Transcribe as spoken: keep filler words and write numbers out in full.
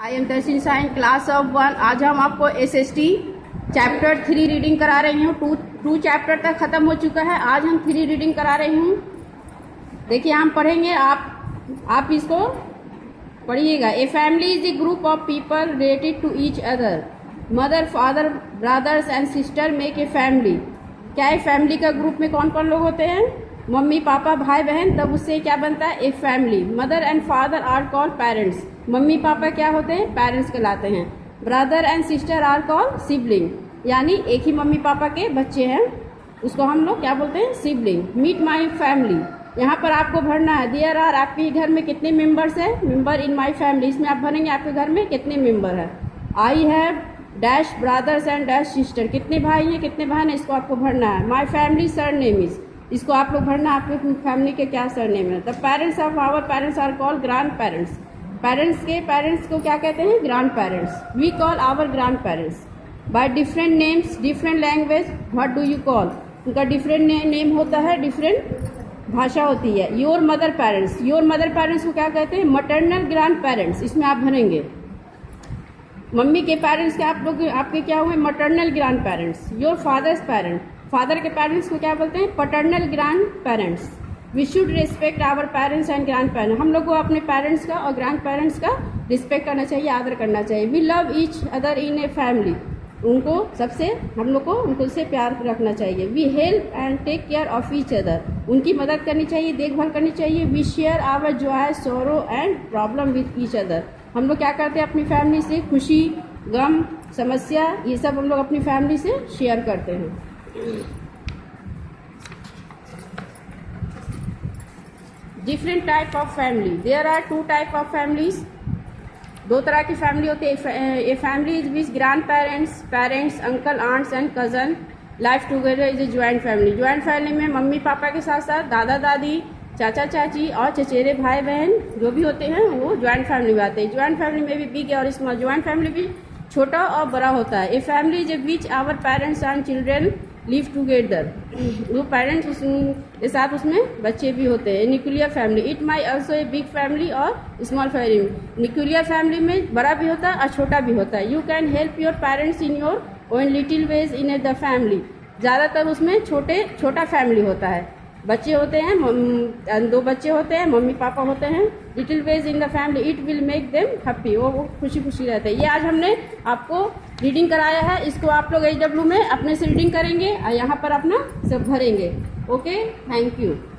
I am Darshan sign class of one. आज हम आपको S S T chapter three reading करा रही हूँ। टू टू चैप्टर तक खत्म हो चुका है, आज हम थ्री रीडिंग करा रही हूँ। देखिए हम पढ़ेंगे, आप आप इसको पढ़िएगा। A family is a group of people related to each other. Mother, father, brothers and sister make a family. क्या है फैमिली का ग्रुप में कौन कौन लोग होते हैं? मम्मी, पापा, भाई, बहन, तब उससे क्या बनता है? A family. Mother and father are called parents. Mummy papa क्या होते हैं? पेरेंट्स कहलाते हैं। Brother and sister are called sibling, यानी एक ही मम्मी पापा के बच्चे हैं, उसको हम लोग क्या बोलते हैं? सिबलिंग। मीट माई फैमिली, यहाँ पर आपको भरना है। देयर आर, आपके घर में कितने मेंबर्स हैं? मेंबर इन माई फैमिली, इसमें आप भरेंगे आपके घर में कितने मेंबर है। I have dash brothers and dash sister, कितने भाई हैं कितने बहन है, इसको आपको भरना है। My family surname is, इसको आप लोग भरना, आपके फैमिली के क्या सर नेम है। The parents of our parents are called grandparents. Parents के पेरेंट्स को क्या कहते हैं? Grandparents. We call our grandparents by different names, different language. What do you call, उनका डिफरेंट नेम होता है, different भाषा होती है। Your mother parents, your mother parents को क्या कहते हैं? मटरनल ग्रैंड पेरेंट्स, इसमें आप भरेंगे। मम्मी के पेरेंट्स के आप लोग आपके क्या हुए? Maternal grandparents. Your father's parent, father के पेरेंट्स को क्या बोलते हैं? Paternal grandparents. We should respect our parents and grandparents, हम लोग को अपने पेरेंट्स का और ग्रैंड पेरेंट्स का रिस्पेक्ट करना चाहिए, आदर करना चाहिए। We love each other in a family, उनको सबसे हम लोग को उनको से प्यार रखना चाहिए। We help and take care of each other, उनकी मदद करनी चाहिए, देखभाल करनी चाहिए। We share our joy, sorrow and problem with each other, हम लोग क्या करते हैं अपनी फैमिली से? खुशी, गम, समस्या, ये सब हम लोग अपनी फैमिली से शेयर करते हैं। Different type of family, there are two type of families, दो तरह की फैमिली होती है। A family is with grandparents, parents, uncle, aunts and cousin life together is a joint family. Joint family में mummy papa के साथ साथ दादा दादी, चाचा चाची और चचेरे भाई बहन जो भी होते हैं वो ज्वाइंट फैमिली में आते हैं। ज्वाइंट फैमिली में भी बिग और स्मॉल, ज्वाइंट फैमिली भी छोटा और बड़ा होता है। A family is which our parents and children live together, वो पेरेंट्स के साथ उसमें बच्चे भी होते हैं। Nuclear family, it may also a big family और स्मॉल फैमिली। न्यूक्लियर फैमिली में बड़ा भी होता है और छोटा भी होता है। You can help your parents in your own little ways in the family, ज़्यादातर उसमें छोटे छोटा फैमिली होता है, बच्चे होते हैं, दो बच्चे होते हैं, मम्मी पापा होते हैं। Little ways in the family, it will make them happy, वो वो खुशी खुशी रहते हैं। ये आज हमने आपको रीडिंग कराया है, इसको आप लोग एच डब्ल्यू में अपने से रीडिंग करेंगे और यहाँ पर अपना सब भरेंगे। Okay, thank you.